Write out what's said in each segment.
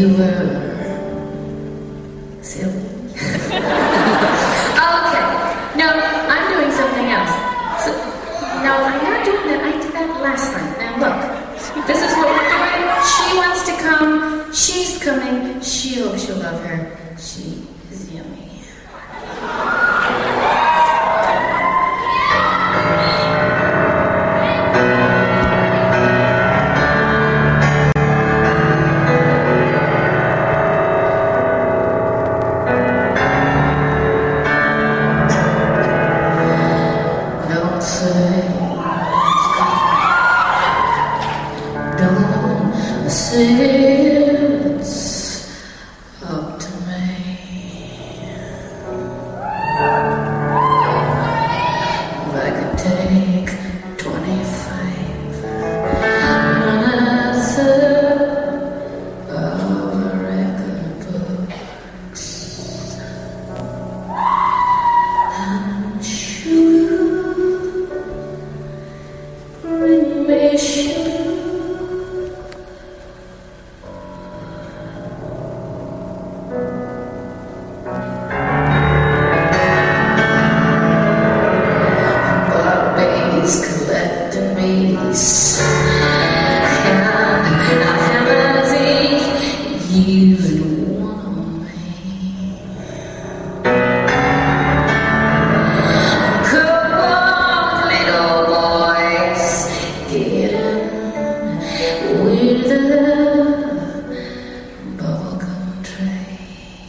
you were silly. Okay, no, I'm doing something else. So, no, I'm not doing that. I did that last night. Now look, this is what we're doing. She wants to come. She's coming. She hopes you'll love her. She is yummy. Don't say it's up to me. I could take 25 minutes of record books and shoot, bring me shoot. Collecting bees, and I haven't even one on me. Come on, little boys, get in with the bubblegum tray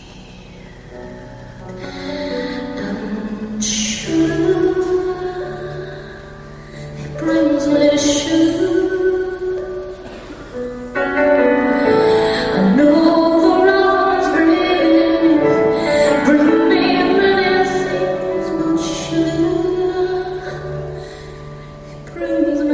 and shoot. Brings me to shoot. I know the wrongs bring me many things, but shoot, it brings me